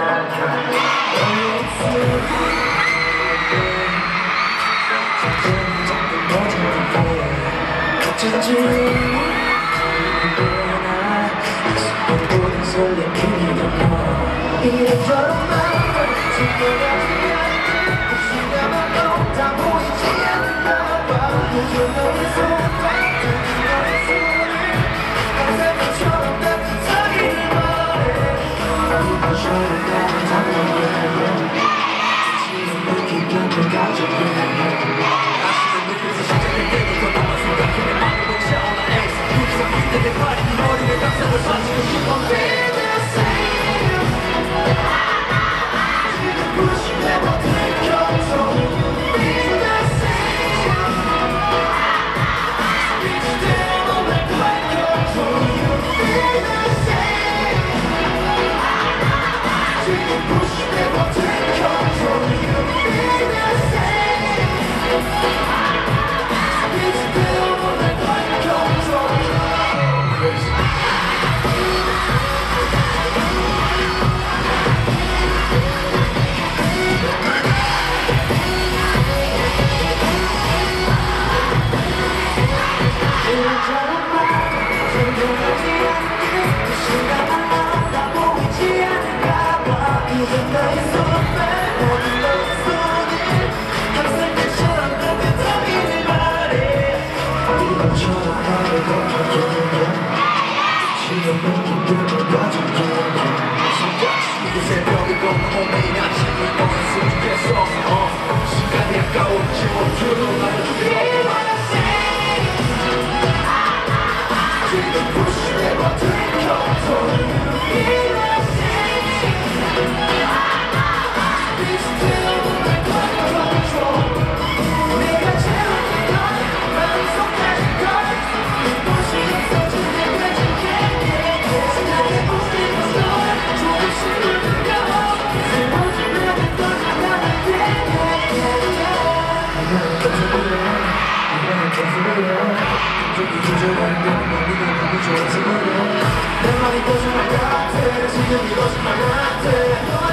어쩐지 모든 설레기는 너 이런저런 마음을 숨겨가지 않게 시간만도 다 보이지 않을까 봐 요즘 너의 손에 들린 너의 손을 항상 너처럼 따뜻하게 말해 이런저런 나를 담아내 지금 느낀 감정 가져게 내 발이 네 머리를 감싸고 빠지고 싶어 Be the same Push you never take control Be the same Reach down and quite control you Be the same Push you never take control you Be the same Reach down and quite control you 시간이 아까웠지 멈추는 나를 지금 push never take control Be the same Be still and quite control 내가 채우는 건 마음속까지 걸 눈부시 없어진 내 외줄게 시간에 웃기는 널 조금씩을 느껴 세워지면 널 나가는데 이번엔 계속 그래 조절하는데 너무나 너무 좋아서 그래 내 말이 거짓말 같아 지금이 거짓말 같아